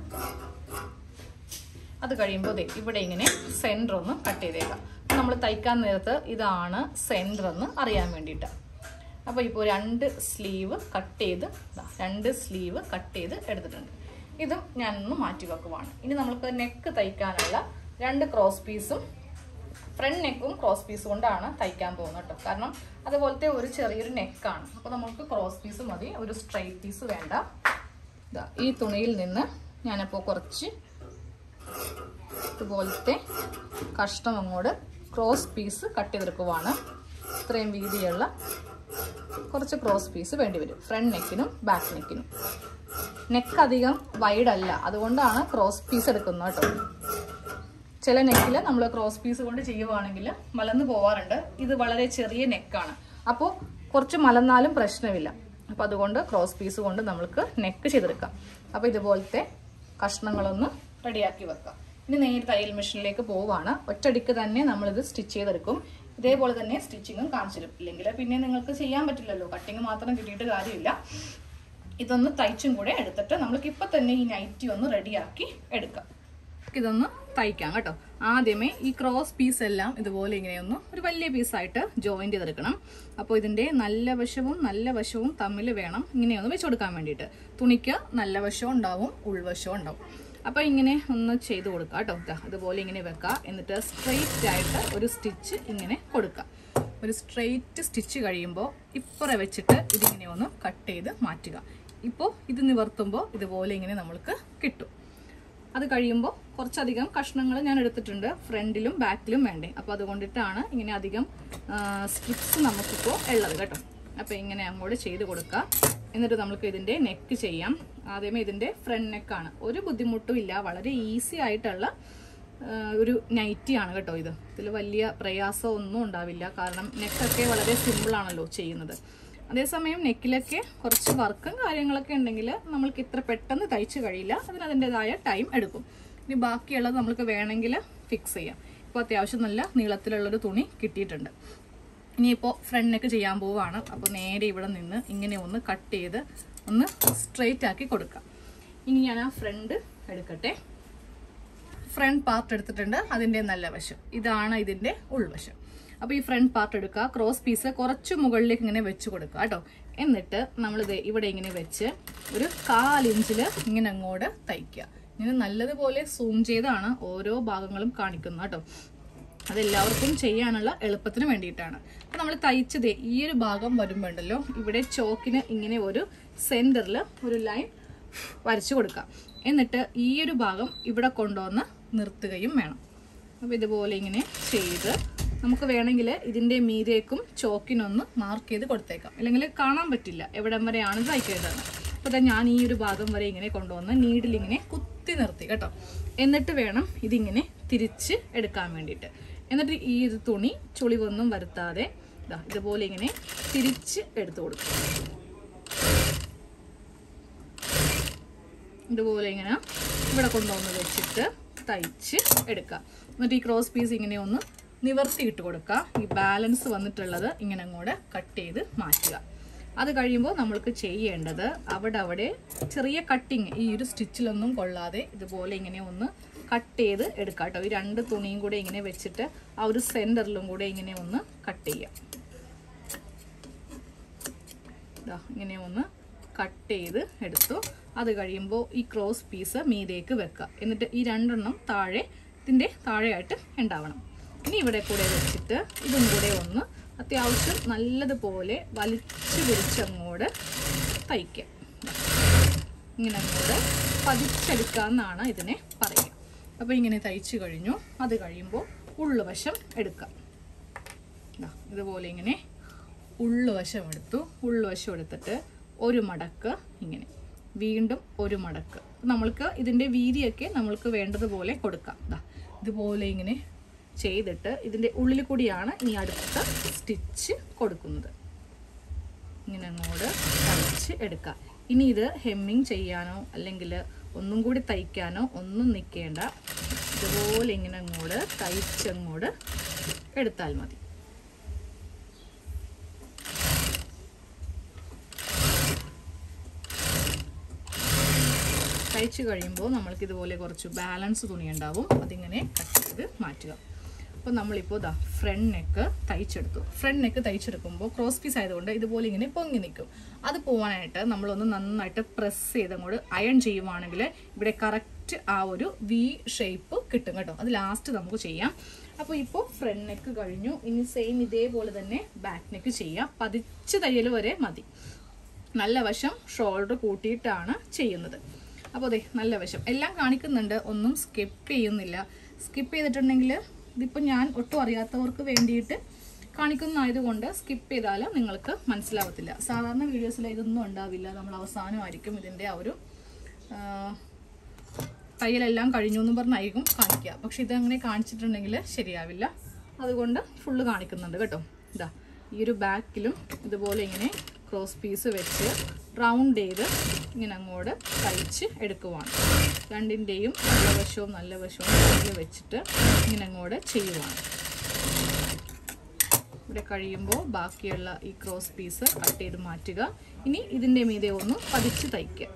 അത് കഴിയുമ്പോൾ ഇവിടെ ഇങ്ങനെ സെൻറ്റർ ഒന്ന് കട്ട് ചെയ്തേക്കാം. നമ്മൾ തയ്ക്കാൻ നേരത്ത് ഇതാണ് സെൻറ്റർ എന്ന് അറിയാൻ വേണ്ടിയിട്ട്. അപ്പോൾ ഇപ്പോൾ 2 സ്ലീവ് കട്ട് ചെയ്ത് എടുത്തിട്ടുണ്ട്. ഇതും ഞാനൊന്ന് മാറ്റി വെക്കുവാണ്. ഇനി നമുക്ക് നെക്ക് തയ്ക്കാനുള്ള 2 ക്രോസ് പീസും ഫ്രണ്ട് നെക്കും ക്രോസ് പീസ് കൊണ്ടാണ് തയ്ക്കാൻ പോകുന്നത് കേട്ടോ. കാരണം അതുപോലത്തെ ഒരു ചെറിയൊരു നെക്കാണ്. അപ്പോൾ നമുക്ക് ക്രോസ് പീസ് മതി, ഒരു സ്ട്രൈറ്റ് പീസ് വേണ്ട. ഈ തുണിയിൽ നിന്ന് ഞാനപ്പോൾ കുറച്ച് ഇതുപോലത്തെ കഷ്ണം അങ്ങോട്ട് ക്രോസ് പീസ് കട്ട് ചെയ്തെടുക്കുവാണ്. ഇത്രയും വീതിയുള്ള കുറച്ച് ക്രോസ് പീസ് വേണ്ടി വരും ഫ്രണ്ട് നെക്കിനും ബാക്ക് നെക്കിനും. നെക്ക് അധികം വൈഡ് അല്ല, അതുകൊണ്ടാണ് ക്രോസ് പീസ് എടുക്കുന്നത് കേട്ടോ. ചില നെക്കിൽ നമ്മൾ ക്രോസ് പീസ് കൊണ്ട് ചെയ്യുവാണെങ്കിൽ മലന്ന് പോവാറുണ്ട്. ഇത് വളരെ ചെറിയ നെക്കാണ്, അപ്പോൾ കുറച്ച് മലന്നാലും പ്രശ്നമില്ല. അപ്പോൾ അതുകൊണ്ട് ക്രോസ് പീസ് കൊണ്ട് നമ്മൾക്ക് നെക്ക് ചെയ്തെടുക്കാം. അപ്പോൾ ഇതുപോലത്തെ കഷ്ണങ്ങളൊന്ന് റെഡിയാക്കി വെക്കാം. ഇനി നേരെ തയ്യൽ മെഷീനിലേക്ക് പോവുകയാണ്. ഒറ്റയടിക്ക് തന്നെ നമ്മളിത് സ്റ്റിച്ച് ചെയ്തെടുക്കും. ഇതേപോലെ തന്നെ സ്റ്റിച്ചിങ്ങും കാണിച്ചു തരും. ഇല്ലെങ്കിൽ പിന്നെ നിങ്ങൾക്ക് ചെയ്യാൻ പറ്റില്ലല്ലോ, കട്ടിങ് മാത്രം കിട്ടിയിട്ട് കാര്യമില്ല. ഇതൊന്ന് തയ്ച്ചും കൂടെ എടുത്തിട്ട് നമ്മൾക്ക് ഇപ്പം തന്നെ ഈ നൈറ്റി ഒന്ന് റെഡിയാക്കി എടുക്കാം. ഇതൊന്ന് തയ്ക്കാം കേട്ടോ. ആദ്യമേ ഈ ക്രോസ് പീസ് എല്ലാം ഇതുപോലെ ഇങ്ങനെയൊന്ന് ഒരു വലിയ പീസായിട്ട് ജോയിന്റ് ചെയ്തെടുക്കണം. അപ്പോൾ ഇതിൻ്റെ നല്ല വശവും തമ്മിൽ വേണം ഇങ്ങനെയൊന്ന് വെച്ച് കൊടുക്കാൻ വേണ്ടിയിട്ട്. തുണിക്ക് നല്ല വശവും ഉണ്ടാവും, ഉൾവശവും ഉണ്ടാവും. അപ്പോൾ ഇങ്ങനെ ഒന്ന് ചെയ്ത് കൊടുക്കുക കേട്ടോ. അതുപോലെ ഇങ്ങനെ വെക്കുക. എന്നിട്ട് സ്ട്രെയിറ്റ് ആയിട്ട് ഒരു സ്റ്റിച്ച് ഇങ്ങനെ കൊടുക്കുക. ഒരു സ്ട്രെയിറ്റ് സ്റ്റിച്ച് കഴിയുമ്പോൾ ഇപ്പുറം വെച്ചിട്ട് ഇതിങ്ങനെ ഒന്ന് കട്ട് ചെയ്ത് മാറ്റുക. ഇപ്പോൾ ഇത് നിവർത്തുമ്പോൾ ഇതുപോലെ ഇങ്ങനെ നമ്മൾക്ക് കിട്ടും. അത് കഴിയുമ്പോൾ കുറച്ചധികം കഷ്ണങ്ങൾ ഞാൻ എടുത്തിട്ടുണ്ട്, ഫ്രണ്ടിലും ബാക്കിലും വേണ്ടേ. അപ്പോൾ അതുകൊണ്ടിട്ടാണ് ഇങ്ങനെ അധികം സ്ട്രിപ്സ് നമുക്കിപ്പോൾ ഉള്ളത് കേട്ടോ. അപ്പോൾ ഇങ്ങനെ അങ്ങോട്ട് ചെയ്ത് കൊടുക്കുക. എന്നിട്ട് നമുക്ക് ഇതിൻ്റെ നെക്ക് ചെയ്യാം. ആദ്യമേ ഇതിൻ്റെ ഫ്രണ്ട് നെക്കാണ്. ഒരു ബുദ്ധിമുട്ടും ഇല്ല, വളരെ ഈസി ആയിട്ടുള്ള ഒരു നൈറ്റിയാണ് കേട്ടോ ഇതിൽ വലിയ പ്രയാസമൊന്നും ഉണ്ടാവില്ല. കാരണം നെക്കൊക്കെ വളരെ സിമ്പിളാണല്ലോ ചെയ്യുന്നത്. അതേസമയം നെക്കിലൊക്കെ കുറച്ച് വർക്കും കാര്യങ്ങളൊക്കെ ഉണ്ടെങ്കിൽ നമ്മൾക്ക് ഇത്ര പെട്ടെന്ന് തയ്ച്ച് കഴിയില്ല, അതിൻ്റെതായ ടൈം എടുക്കും. ഇനി ബാക്കിയുള്ളത് നമുക്ക് വേണമെങ്കിൽ ഫിക്സ് ചെയ്യാം. ഇപ്പോൾ അത്യാവശ്യം നല്ല നീളത്തിലുള്ളൊരു തുണി കിട്ടിയിട്ടുണ്ട്. ഇനിയിപ്പോൾ ഫ്രണ്ട് നെക്ക് ചെയ്യാൻ പോവുകയാണ്. അപ്പോൾ നേരെ ഇവിടെ നിന്ന് ഇങ്ങനെ ഒന്ന് കട്ട് ചെയ്ത് ഒന്ന് സ്ട്രെയിറ്റ് ആക്കി കൊടുക്കാം. ഇനി ഞാൻ ആ ഫ്രണ്ട് എടുക്കട്ടെ. ഫ്രണ്ട് പാർട്ട് എടുത്തിട്ടുണ്ട്, അതിൻ്റെ നല്ല വശം ഇതാണ്, ഇതിൻ്റെ ഉൾവശം. അപ്പോൾ ഈ ഫ്രണ്ട് പാർട്ട് എടുക്കുക, ക്രോസ് പീസ് കുറച്ച് മുകളിലേക്ക് ഇങ്ങനെ വെച്ച് കൊടുക്കുക കേട്ടോ. എന്നിട്ട് നമ്മളിത് ഇവിടെ ഇങ്ങനെ വെച്ച് ഒരു 1/4 ഇഞ്ചിൽ ഇങ്ങനെ അങ്ങോട്ട് തയ്ക്കുക. ഇങ്ങനെ നല്ലതുപോലെ സൂം ചെയ്താണ് ഓരോ ഭാഗങ്ങളും കാണിക്കുന്നത് കേട്ടോ. അതെല്ലാവർക്കും ചെയ്യാനുള്ള എളുപ്പത്തിന് വേണ്ടിയിട്ടാണ്. അപ്പോൾ നമ്മൾ തയ്ച്ചത് ഈ ഒരു ഭാഗം വരുമ്പോൾ ഉണ്ടല്ലോ, ഇവിടെ ചോക്കിന് ഇങ്ങനെ ഒരു സെൻറ്ററിൽ ഒരു ലൈൻ വരച്ചു കൊടുക്കാം. എന്നിട്ട് ഈ ഒരു ഭാഗം ഇവിടെ കൊണ്ടുവന്ന് നിർത്തുകയും വേണം. അപ്പോൾ ഇതുപോലെ ഇങ്ങനെ ചെയ്ത് നമുക്ക് വേണമെങ്കിൽ ഇതിൻ്റെ മീതേക്കും ചോക്കിനൊന്ന് മാർക്ക് ചെയ്ത് കൊടുത്തേക്കാം, അല്ലെങ്കിൽ കാണാൻ പറ്റില്ല എവിടം വരെയാണ് തയ്ക്കേണ്ടതെന്ന്. അപ്പോൾ ഞാൻ ഈ ഒരു ഭാഗം വരെ ഇങ്ങനെ കൊണ്ടുവന്ന് നീഡിലിങ്ങനെ കുത്തി നിർത്തി കേട്ടോ. എന്നിട്ട് വേണം ഇതിങ്ങനെ തിരിച്ച് എടുക്കാൻ വേണ്ടിയിട്ട്. എന്നിട്ട് ഈ ഒരു തുണി ചുളിവൊന്നും വരുത്താതെ ഇതുപോലെ ഇങ്ങനെ തിരിച്ച് എടുത്തു കൊടുക്കും. ഇതുപോലെ ഇങ്ങനെ ഇവിടെ കൊണ്ടുവന്ന് വെച്ചിട്ട് തയ്ച്ച് എടുക്കുക. എന്നിട്ട് ഈ ക്രോസ് പീസ് ഇങ്ങനെ ഒന്ന് നിവർത്തിയിട്ട് കൊടുക്കുക. ഈ ബാലൻസ് വന്നിട്ടുള്ളത് ഇങ്ങനെ അങ്ങോട്ട് കട്ട് ചെയ്ത് മാറ്റുക. അത് കഴിയുമ്പോൾ നമ്മൾക്ക് ചെയ്യേണ്ടത് അവിടെ ചെറിയ കട്ടിങ് ഈ ഒരു സ്റ്റിച്ചിലൊന്നും കൊള്ളാതെ ഇതുപോലെ ഇങ്ങനെ ഒന്ന് കട്ട് ചെയ്ത് എടുക്കാം കേട്ടോ. ഈ 2 തുണിയും കൂടെ ഇങ്ങനെ വെച്ചിട്ട് ആ ഒരു സെൻറ്ററിലും കൂടെ ഇങ്ങനെ ഒന്ന് കട്ട് ചെയ്യാം. ഇങ്ങനെ ഒന്ന് കട്ട് ചെയ്ത് എടുത്തു. അത് കഴിയുമ്പോൾ ഈ ക്രോസ് പീസ് മീതേക്ക് വെക്കുക. എന്നിട്ട് ഈ 2 എണ്ണം ഇതിൻ്റെ താഴെയായിട്ട് ഉണ്ടാവണം. ഇനി ഇവിടെ കൂടെ വെച്ചിട്ട് ഇതും കൂടെ ഒന്ന് അത്യാവശ്യം നല്ലതുപോലെ വലിച്ചു പിടിച്ചങ്ങോട്ട് തയ്ക്കുക. ഇങ്ങനെ അങ്ങോട്ട് പതിച്ചെടുക്കാമെന്നാണ് ഇതിനെ പറയുക. അപ്പോൾ ഇങ്ങനെ തയ്ച്ചു കഴിഞ്ഞു. അത് കഴിയുമ്പോൾ ഉള്ളുവശം എടുക്കാം. ഇതുപോലെ ഇങ്ങനെ ഉള്ളുവശം എടുത്തു. ഉള്ളുവശം എടുത്തിട്ട് ഒരു മടക്ക് ഇങ്ങനെ, വീണ്ടും ഒരു മടക്ക്. നമ്മൾക്ക് ഇതിൻ്റെ വീതിയൊക്കെ നമ്മൾക്ക് വേണ്ടതുപോലെ കൊടുക്കാം. ഇതുപോലെ ഇങ്ങനെ ചെയ്തിട്ട് ഇതിൻ്റെ ഉള്ളിൽ കൂടിയാണ് ഇനി അടുത്ത സ്റ്റിച്ച് കൊടുക്കുന്നത്. ഇങ്ങനെ അങ്ങോട്ട് തയ്ച്ച് എടുക്കാം. ഇനി ഇത് ഹെമ്മിങ് ചെയ്യാനോ അല്ലെങ്കിൽ ഒന്നും കൂടി തയ്ക്കാനോ ഒന്നും നിൽക്കേണ്ട. ഇതുപോലെ ഇങ്ങനെ അങ്ങോട്ട് തയ്ച്ചങ്ങോട്ട് എടുത്താൽ മതി. തയ്ച്ച് കഴിയുമ്പോൾ നമ്മൾക്ക് ഇതുപോലെ കുറച്ച് ബാലൻസ് തുണി ഉണ്ടാവും, അതിങ്ങനെ കട്ട് ചെയ്ത് മാറ്റുക. അപ്പോൾ നമ്മളിപ്പോൾ ഫ്രണ്ട് നെക്ക് തയ്ച്ചെടുത്തു. ഫ്രണ്ട് നെക്ക് തയ്ച്ചെടുക്കുമ്പോൾ ക്രോസ് പീസ് ആയതുകൊണ്ട് ഇതുപോലെ ഇങ്ങനെ പൊങ്ങി നിൽക്കും. അത് പോകാനായിട്ട് നമ്മളൊന്ന് നന്നായിട്ട് പ്രസ് ചെയ്ത് അങ്ങോട്ട് അയൺ ചെയ്യുവാണെങ്കിൽ ഇവിടെ കറക്റ്റ് ആ ഒരു വി ഷേപ്പ് കിട്ടും കേട്ടോ. അത് ലാസ്റ്റ് നമുക്ക് ചെയ്യാം. അപ്പോൾ ഇപ്പോൾ ഫ്രണ്ട് നെക്ക് കഴിഞ്ഞു. ഇനി സെയിം ഇതേപോലെ തന്നെ ബാക്ക് നെക്ക് ചെയ്യാം. പതിച്ച് തയ്യൽ വരെ മതി. നല്ല വശം ഷോൾഡർ കൂട്ടിയിട്ടാണ് ചെയ്യുന്നത്. അപ്പോൾ അതെ, നല്ല വശം എല്ലാം കാണിക്കുന്നുണ്ട്, ഒന്നും സ്കിപ്പ് ചെയ്യുന്നില്ല. സ്കിപ്പ് ചെയ്തിട്ടുണ്ടെങ്കിൽ ഇതിപ്പോൾ ഞാൻ ഒട്ടും അറിയാത്തവർക്ക് വേണ്ടിയിട്ട് കാണിക്കുന്നതായതുകൊണ്ട് സ്കിപ്പ് ചെയ്താൽ നിങ്ങൾക്ക് മനസ്സിലാവത്തില്ല. സാധാരണ വീഡിയോസിൽ ഇതൊന്നും ഉണ്ടാവില്ല. നമ്മൾ അവസാനമായിരിക്കും ഇതിൻ്റെ ആ ഒരു തയ്യലെല്ലാം കഴിഞ്ഞു എന്ന് പറഞ്ഞായിരിക്കും കാണിക്കുക. പക്ഷെ ഇതങ്ങനെ കാണിച്ചിട്ടുണ്ടെങ്കിൽ ശരിയാവില്ല. അതുകൊണ്ട് ഫുള്ള് കാണിക്കുന്നുണ്ട് കേട്ടോ. ഈ ഒരു ബാക്കിലും ഇതുപോലെ ഇങ്ങനെ ക്രോസ് പീസ് വെച്ച് റൗണ്ട് ചെയ്ത് ഇങ്ങനെ അങ്ങോട്ട് തയ്ച്ച് എടുക്കുവാണ്. രണ്ടിൻ്റെയും നല്ല വശവും വെച്ചിട്ട് ഇങ്ങനെ അങ്ങോട്ട് ചെയ്യുവാണ്. ഇവിടെ കഴിയുമ്പോൾ ബാക്കിയുള്ള ഈ ക്രോസ് പീസ് കട്ട് ചെയ്ത് മാറ്റുക. ഇനി ഇതിൻ്റെ മീതെ ഒന്ന് പതിച്ച് തയ്ക്കുക.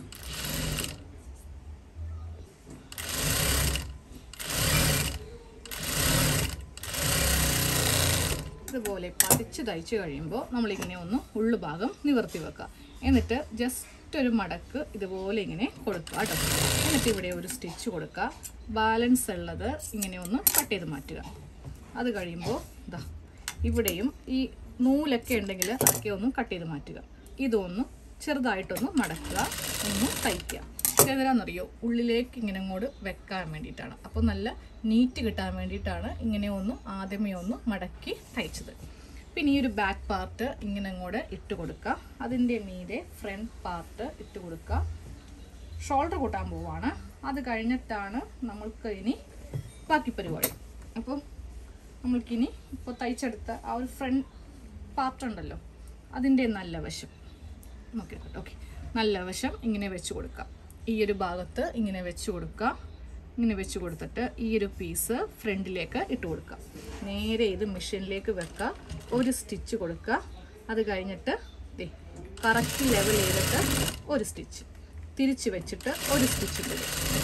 ഇതുപോലെ പതിച്ച് തയ്ച്ച് കഴിയുമ്പോൾ നമ്മളിങ്ങനെ ഒന്ന് ഉള്ളുഭാഗം നിവർത്തി വെക്കുക. എന്നിട്ട് ജസ്റ്റ് ഒരു മടക്ക് ഇതുപോലെ ഇങ്ങനെ കൊടുക്കുക കേട്ടോ. എന്നിട്ട് ഇവിടെ ഒരു സ്റ്റിച്ച് കൊടുക്കുക. ബാലൻസ് ഉള്ളത് ഇങ്ങനെ ഒന്ന് കട്ട് ചെയ്ത് മാറ്റുക. അത് കഴിയുമ്പോൾ ഇവിടെയും ഈ നൂലൊക്കെ ഉണ്ടെങ്കിൽ അതൊക്കെ ഒന്ന് കട്ട് ചെയ്ത് മാറ്റുക. ഇതൊന്ന് ചെറുതായിട്ടൊന്ന് മടക്കുക, ഒന്ന് തയ്ക്കുക. ചെറുതാണെന്നറിയോ, ഉള്ളിലേക്ക് ഇങ്ങനെ അങ്ങോട്ട് വെക്കാൻ വേണ്ടിയിട്ടാണ്. അപ്പോൾ നല്ല നീറ്റ് കിട്ടാൻ വേണ്ടിയിട്ടാണ് ഇങ്ങനെ ഒന്ന് ആദ്യമേ ഒന്ന് മടക്കി തയ്ച്ചത്. പിന്നെ ഈ ഒരു ബാക്ക് പാർട്ട് ഇങ്ങനെ അങ്ങോട്ട് ഇട്ട് കൊടുക്കുക. അതിൻ്റെ മീതെ ഫ്രണ്ട് പാർട്ട് ഇട്ട് കൊടുക്കുക. ഷോൾഡർ കൂട്ടാൻ പോവാണ്. അത് കഴിഞ്ഞിട്ടാണ് നമ്മൾക്ക് ഇനി ബാക്കി പരിപാടി. അപ്പോൾ നമ്മൾക്കിനി ഇപ്പോൾ തയ്ച്ചെടുത്ത ആ ഒരു ഫ്രണ്ട് പാർട്ട് ഉണ്ടല്ലോ, അതിൻ്റെ നല്ല വശം നോക്കിയിട്ട് ഓക്കെ, നല്ല വശം ഇങ്ങനെ വെച്ച് കൊടുക്കാം. ഈ ഒരു ഭാഗത്ത് ഇങ്ങനെ വെച്ച് കൊടുക്കാം. ഇങ്ങനെ വെച്ച് കൊടുത്തിട്ട് ഈ ഒരു പീസ് ഫ്രണ്ടിലേക്ക് ഇട്ട് കൊടുക്കാം. നേരെ ഇത് മെഷീനിലേക്ക് വെക്കുക. ഒരു സ്റ്റിച്ച് കൊടുക്കുക. അത് കഴിഞ്ഞിട്ട് കറക്റ്റ് ലെവൽ ചെയ്തിട്ട് ഒരു സ്റ്റിച്ച് തിരിച്ച് വെച്ചിട്ട് ഒരു സ്റ്റിച്ച് കൂടി.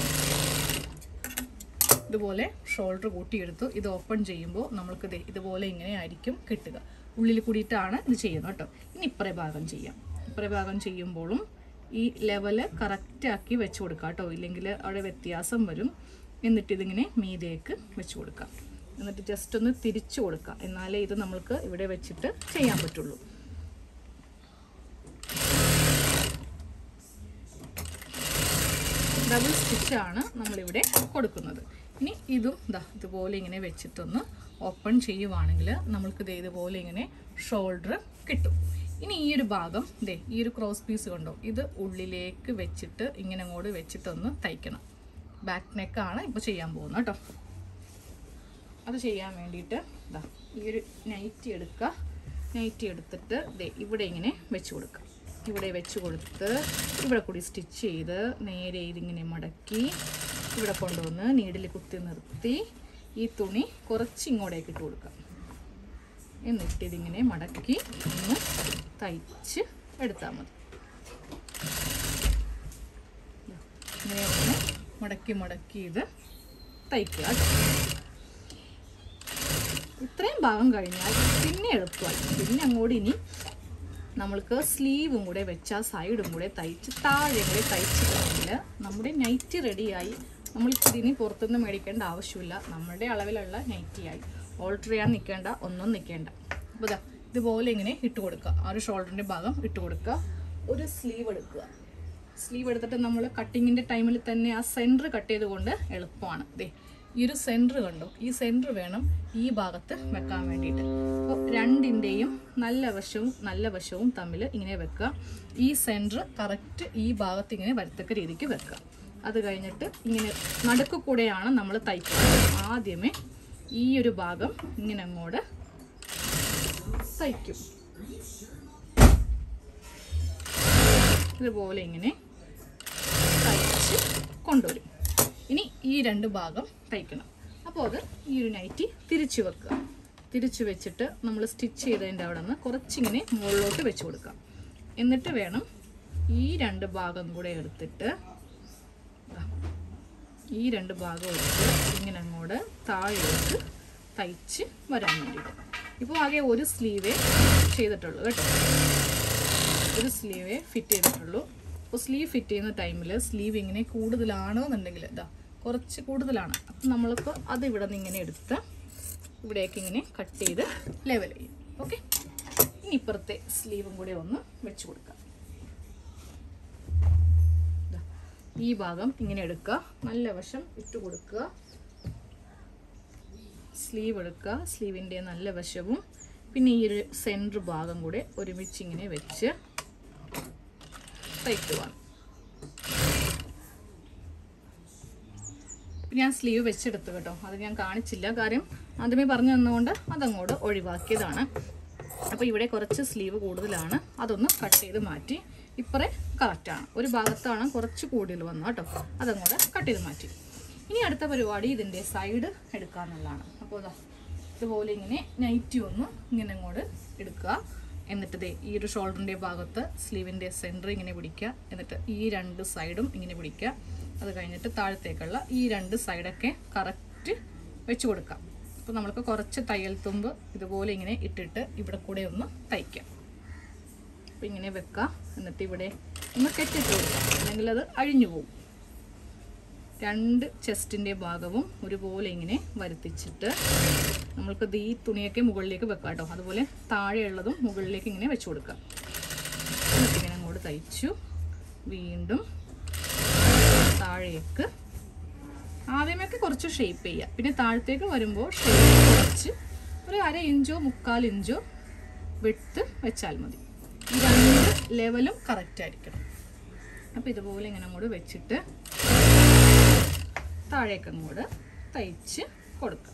ഇതുപോലെ ഷോൾഡർ കൂട്ടിയെടുത്തു. ഇത് ഓപ്പൺ ചെയ്യുമ്പോൾ നമ്മൾക്ക് ഇതുപോലെ ഇങ്ങനെ ആയിരിക്കും കിട്ടുക. ഉള്ളിൽ കൂടിയിട്ടാണ് ഇത് ചെയ്യുന്നത് കേട്ടോ. ഇനി ഇപ്പറേ ഭാഗം ചെയ്യാം. ഇപ്പറേ ഭാഗം ചെയ്യുമ്പോഴും ഈ ലെവല് കറക്റ്റാക്കി വെച്ച് കൊടുക്കാം കേട്ടോ, ഇല്ലെങ്കിൽ അവിടെ വ്യത്യാസം വരും. എന്നിട്ട് ഇതിങ്ങനെ മീതേക്ക് വെച്ച് കൊടുക്കാം. എന്നിട്ട് ജസ്റ്റ് ഒന്ന് തിരിച്ചു കൊടുക്കാം. എന്നാലേ ഇത് നമ്മൾക്ക് ഇവിടെ വെച്ചിട്ട് ചെയ്യാൻ പറ്റുള്ളൂ. ഡബിൾ സ്റ്റിച്ചാണ് നമ്മളിവിടെ കൊടുക്കുന്നത്. ഇനി ഇതും ഇതുപോലെ ഇങ്ങനെ വെച്ചിട്ടൊന്ന് ഓപ്പൺ ചെയ്യുവാണെങ്കിൽ നമ്മൾക്ക് ഇതുപോലെ ഇങ്ങനെ ഷോൾഡർ കിട്ടും. ഇനി ഈ ഒരു ഭാഗം ഈ ഒരു ക്രോസ് പീസ് കണ്ടോ, ഇത് ഉള്ളിലേക്ക് വെച്ചിട്ട് ഇങ്ങനെ അങ്ങോട്ട് വെച്ചിട്ടൊന്ന് തയ്ക്കണം. ബാക്ക് നെക്കാണ് ഇപ്പോൾ ചെയ്യാൻ പോകുന്നത് കേട്ടോ. അത് ചെയ്യാൻ വേണ്ടിയിട്ട് ഈ ഒരു നൈറ്റി എടുക്കുക. നൈറ്റി എടുത്തിട്ട് ഇവിടെ ഇങ്ങനെ വെച്ച് കൊടുക്കുക. ഇവിടെ വെച്ച് കൊടുത്ത് ഇവിടെ കൂടി സ്റ്റിച്ച് ചെയ്ത് നേരെ ഇതിങ്ങനെ മടക്കി ഇവിടെ കൊണ്ടുവന്ന് നീഡിൽ കുത്തി നിർത്തി ഈ തുണി കുറച്ച് ഇങ്ങോട്ടേക്ക് ഇട്ട് കൊടുക്കുക. എന്നിട്ട് ഇതിങ്ങനെ മടക്കി ഒന്ന് തയ്ച്ച് എടുത്താൽ മതി. ഇങ്ങനെ ഒന്ന് മടക്കി ഇത് തയ്ക്കുക. ഇത്രയും ഭാഗം കഴിഞ്ഞാൽ പിന്നെ എളുപ്പമായി. പിന്നെ അങ്ങോട്ട് ഇനി നമ്മൾക്ക് സ്ലീവും കൂടെ വെച്ചാൽ സൈഡും കൂടെ തയ്ച്ച് താഴെ കൂടെ തയ്ച്ചിട്ടുണ്ടെങ്കിൽ നമ്മുടെ നൈറ്റി റെഡിയായി. നമ്മൾക്കിതിന് പുറത്തുനിന്ന് മേടിക്കേണ്ട ആവശ്യമില്ല. നമ്മുടെ അളവിലുള്ള നൈറ്റിയായി. ഓൾട്ടർ ചെയ്യാൻ നിൽക്കേണ്ട, ഒന്നും നിൽക്കേണ്ട. അപ്പോൾ ഇതുപോലെ ഇങ്ങനെ ഇട്ട് കൊടുക്കുക. ആ ഒരു ഷോൾഡറിൻ്റെ ഭാഗം ഇട്ട് കൊടുക്കുക. ഒരു സ്ലീവ് എടുക്കുക. സ്ലീവ് എടുത്തിട്ട് നമ്മൾ കട്ടിങ്ങിൻ്റെ ടൈമിൽ തന്നെ ആ സെൻറ്റർ കട്ട് ചെയ്തുകൊണ്ട് എളുപ്പമാണ്. ഈ ഒരു സെൻറ്റർ കണ്ടോ, ഈ സെൻറ്റർ വേണം ഈ ഭാഗത്ത് വെക്കാൻ വേണ്ടിയിട്ട്. അപ്പോൾ രണ്ടിൻ്റെയും നല്ല വശവും തമ്മിൽ ഇങ്ങനെ വെക്കുക. ഈ സെൻറ്റർ കറക്റ്റ് ഈ ഭാഗത്ത് ഇങ്ങനെ വരത്തക്ക രീതിക്ക് വെക്കുക. അത് കഴിഞ്ഞിട്ട് ഇങ്ങനെ നടുക്ക് കൂടെയാണ് നമ്മൾ തയ്ക്കുന്നത്. ആദ്യമേ ഈ ഒരു ഭാഗം ഇങ്ങനെ അങ്ങോട്ട് തയ്ക്കും. ഇതുപോലെ ഇങ്ങനെ തയ്ച്ച് കൊണ്ടുവരും. ഇനി ഈ രണ്ട് ഭാഗം തയ്ക്കണം. അപ്പോൾ അത് ഈ ഒരു നൈറ്റി തിരിച്ചു വെക്കുക. തിരിച്ചു വെച്ചിട്ട് നമ്മൾ സ്റ്റിച്ച് ചെയ്തതിൻ്റെ അവിടെ നിന്ന് കുറച്ചിങ്ങനെ മുകളിലോട്ട് വെച്ച് കൊടുക്കാം. എന്നിട്ട് വേണം ഈ രണ്ട് ഭാഗം കൂടെ എടുത്തിട്ട് ഈ രണ്ട് ഭാഗം എടുത്ത് ഇങ്ങനെ അങ്ങോട്ട് താഴേക്ക് തയ്ച്ച് വരാൻ വേണ്ടിയിട്ട്. ഇപ്പോൾ ആകെ ഒരു സ്ലീവേ ചെയ്തിട്ടുള്ളൂ കേട്ടോ. ഒരു സ്ലീവേ ഫിറ്റ് ചെയ്തിട്ടുള്ളൂ. അപ്പോൾ സ്ലീവ് ഫിറ്റ് ചെയ്യുന്ന ടൈമിൽ സ്ലീവ് ഇങ്ങനെ കൂടുതലാണെന്നുണ്ടെങ്കിൽ കുറച്ച് കൂടുതലാണ്. അപ്പം നമ്മളിപ്പോൾ അത് ഇവിടെ നിന്ന് ഇങ്ങനെ എടുത്ത് ഇവിടേക്ക് ഇങ്ങനെ കട്ട് ചെയ്ത് ലെവൽ ചെയ്യും. ഓക്കെ, ഇനി ഇപ്പുറത്തെ സ്ലീവും കൂടെ ഒന്ന് വെച്ച് കൊടുക്കാം. ഈ ഭാഗം ഇങ്ങനെ എടുക്കുക. നല്ല വശം ഇട്ട് കൊടുക്കുക. സ്ലീവ് എടുക്കുക. സ്ലീവിൻ്റെ നല്ല വശവും പിന്നെ ഈ ഒരു സെൻറ്റർ ഭാഗം കൂടെ ഒരുമിച്ച് ഇങ്ങനെ വെച്ച് തയ്ക്കുവാണ്. ഞാൻ സ്ലീവ് വെച്ചെടുത്തു കേട്ടോ. അത് ഞാൻ കാണിച്ചില്ല, കാര്യം ആദ്യമേ പറഞ്ഞു തന്നുകൊണ്ട് അതങ്ങോട്ട് ഒഴിവാക്കിയതാണ്. അപ്പോൾ ഇവിടെ കുറച്ച് സ്ലീവ് കൂടുതലാണ്, അതൊന്ന് കട്ട് ചെയ്ത് മാറ്റി. ഇപ്പറേ കറക്റ്റാണ്. ഒരു ഭാഗത്താണ് കുറച്ച് കൂടുതൽ വന്നു കേട്ടോ, അതങ്ങോട്ട് കട്ട് ചെയ്ത് മാറ്റി. ഇനി അടുത്ത പരിപാടി ഇതിൻ്റെ സൈഡ് എടുക്കുക എന്നുള്ളതാണ്. അപ്പോൾ ഇതുപോലെ ഇങ്ങനെ നൈറ്റി ഒന്ന് ഇങ്ങനെ അങ്ങോട്ട് എടുക്കുക. എന്നിട്ട് ഈ ഒരു ഷോൾഡറിൻ്റെ ഭാഗത്ത് സ്ലീവിൻ്റെ സെൻറ്റർ ഇങ്ങനെ പിടിക്കുക. എന്നിട്ട് ഈ രണ്ട് സൈഡും ഇങ്ങനെ പിടിക്കുക. അത് കഴിഞ്ഞിട്ട് താഴത്തേക്കുള്ള ഈ രണ്ട് സൈഡൊക്കെ കറക്റ്റ് വെച്ച് കൊടുക്കാം. അപ്പോൾ നമ്മൾക്ക് കുറച്ച് തയ്യൽ തുമ്പ് ഇതുപോലെ ഇങ്ങനെ ഇട്ടിട്ട് ഇവിടെ കൂടെ ഒന്ന് തയ്ക്കാം. അപ്പോൾ ഇങ്ങനെ വെക്കുക. എന്നിട്ട് ഇവിടെ ഒന്ന് കെട്ടിട്ട് കൊടുക്കാം, അല്ലെങ്കിൽ അത് അഴിഞ്ഞു പോകും. രണ്ട് ചെസ്റ്റിൻ്റെ ഭാഗവും ഒരുപോലെ ഇങ്ങനെ വരുത്തിച്ചിട്ട് നമ്മൾക്ക് ഈ തുണിയൊക്കെ മുകളിലേക്ക് വെക്കാം കേട്ടോ. അതുപോലെ താഴെയുള്ളതും മുകളിലേക്ക് ഇങ്ങനെ വെച്ച് കൊടുക്കാം. എന്നിട്ട് ഇങ്ങനെ അങ്ങോട്ട് തയ്ച്ചു. വീണ്ടും താഴേക്ക് ആദ്യമൊക്കെ കുറച്ച് ഷേപ്പ് ചെയ്യുക. പിന്നെ താഴത്തേക്ക് വരുമ്പോൾ ഷേപ്പ് കുറച്ച് ഒരു 1/2 ഇഞ്ചോ 3/4 ഇഞ്ചോ വിട്ട് വെച്ചാൽ മതി. ഈ രണ്ട് ലെവലും കറക്റ്റ് ആയിരിക്കണം. അപ്പോൾ ഇതുപോലെ ഇങ്ങനെ അങ്ങോട്ട് വെച്ചിട്ട് താഴേക്ക് അങ്ങോട്ട് തയ്ച്ച് കൊടുക്കുക.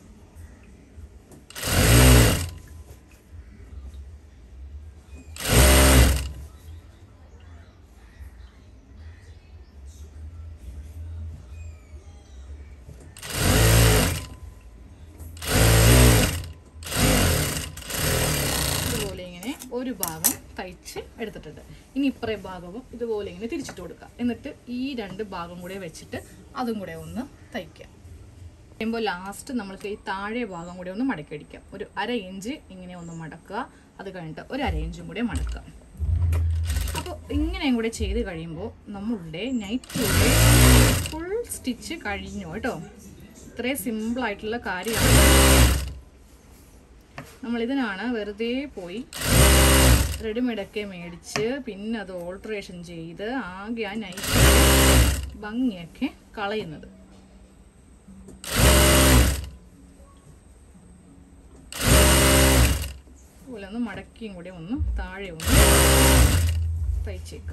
ഒരു ഭാഗം തയ്ച്ച് എടുത്തിട്ടുണ്ട്. ഇനി ഇപ്പറേ ഭാഗവും ഇതുപോലെ ഇങ്ങനെ തിരിച്ചിട്ട് കൊടുക്കുക. എന്നിട്ട് ഈ 2 ഭാഗം കൂടെ വെച്ചിട്ട് അതും കൂടെ ഒന്ന് തയ്ക്കുക. കഴിയുമ്പോൾ ലാസ്റ്റ് നമ്മൾക്ക് ഈ താഴെ ഭാഗം കൂടെ ഒന്ന് മടക്കി അടിക്കാം. ഒരു 1/2 ഇഞ്ച് ഇങ്ങനെ ഒന്ന് മടക്കുക. അത് കഴിഞ്ഞിട്ട് ഒരു 1/2 ഇഞ്ചും കൂടെ മടക്കുക. അപ്പോൾ ഇങ്ങനെയും കൂടെ ചെയ്ത് കഴിയുമ്പോൾ നമ്മളുടെ നൈറ്റിയുടെ ഫുൾ സ്റ്റിച്ച് കഴിഞ്ഞു കേട്ടോ. ഇത്രയും സിമ്പിളായിട്ടുള്ള കാര്യമാണ്. നമ്മളിതിനാണ് വെറുതെ പോയി റെഡിമെയ്ഡൊക്കെ മേടിച്ച് പിന്നെ അത് ഓൾട്രേഷൻ ചെയ്ത് ആകെ ആ നൈറ്റ് ഭംഗിയൊക്കെ കളയുന്നത്. അതുപോലെ ഒന്ന് മടക്കിയും കൂടി ഒന്ന് താഴെ ഒന്ന് തയ്ച്ചേക്കാം.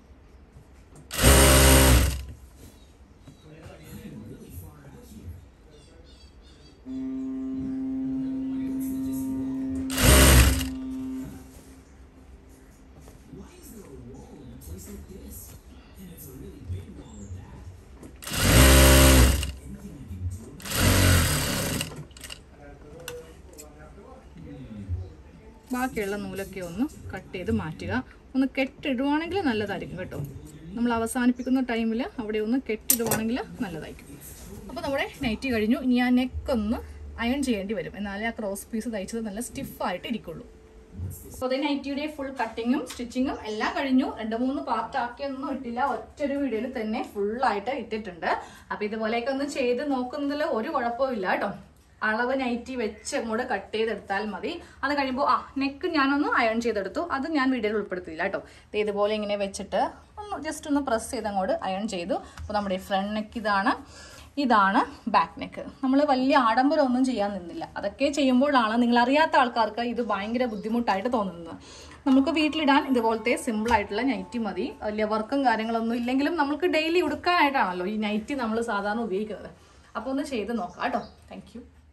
ബാക്കിയുള്ള നൂലൊക്കെ ഒന്ന് കട്ട് ചെയ്ത് മാറ്റുക. ഒന്ന് കെട്ടിടുവാണെങ്കിൽ നല്ലതായിരിക്കും കേട്ടോ. നമ്മൾ അവസാനിപ്പിക്കുന്ന ടൈമിൽ അവിടെ ഒന്ന് കെട്ടിടുവാണെങ്കിൽ നല്ലതായിരിക്കും. അപ്പോൾ നമ്മുടെ നൈറ്റി കഴിഞ്ഞു. ഇനി ആ നെക്കൊന്ന് അയൺ ചെയ്യേണ്ടി വരും. എന്നാലേ ആ ക്രോസ് പീസ് തയ്ച്ചത് നല്ല സ്റ്റിഫായിട്ട് ഇരിക്കുള്ളൂ. അപ്പോൾ അതേ നൈറ്റിയുടെ ഫുൾ കട്ടിങ്ങും സ്റ്റിച്ചിങ്ങും എല്ലാം കഴിഞ്ഞു. 2-3 പാർട്ട് ആക്കിയൊന്നും ഇട്ടില്ല. ഒറ്റൊരു വീഡിയോയിൽ തന്നെ ഫുള്ളായിട്ട് ഇട്ടിട്ടുണ്ട്. അപ്പോൾ ഇതുപോലെയൊക്കെ ഒന്ന് ചെയ്ത് നോക്കുന്നതിൽ ഒരു കുഴപ്പവും ഇല്ല കേട്ടോ. അളവ് നൈറ്റി വെച്ച് അങ്ങോട്ട് കട്ട് ചെയ്തെടുത്താൽ മതി. അത് കഴിയുമ്പോൾ നെക്ക് ഞാനൊന്ന് അയൺ ചെയ്തെടുത്തു. അത് ഞാൻ വീഡിയോയിൽ ഉൾപ്പെടുത്തിയില്ല കേട്ടോ. ഇതുപോലെ ഇങ്ങനെ വെച്ചിട്ട് ഒന്ന് ജസ്റ്റ് ഒന്ന് പ്രസ് ചെയ്ത് അങ്ങോട്ട് അയൺ ചെയ്തു. അപ്പോൾ നമ്മുടെ ഫ്രണ്ട് നെക്ക് ഇതാണ് ബാക്ക് നെക്ക്. നമ്മൾ വലിയ ആഡംബരമൊന്നും ചെയ്യാൻ നിന്നില്ല. അതൊക്കെ ചെയ്യുമ്പോഴാണ് നിങ്ങൾ അറിയാത്ത ആൾക്കാർക്ക് ഇത് ഭയങ്കര ബുദ്ധിമുട്ടായിട്ട് തോന്നുന്നത്. നമുക്ക് വീട്ടിലിടാൻ ഇതുപോലത്തെ സിമ്പിളായിട്ടുള്ള നൈറ്റി മതി. വലിയ വർക്കും കാര്യങ്ങളൊന്നും ഇല്ലെങ്കിലും നമുക്ക് ഡെയിലി ഉടുക്കാനായിട്ടാണല്ലോ ഈ നൈറ്റി നമ്മൾ സാധാരണ ഉപയോഗിക്കുന്നത്. അപ്പോൾ ഒന്ന് ചെയ്ത് നോക്കാം കേട്ടോ. Thank U.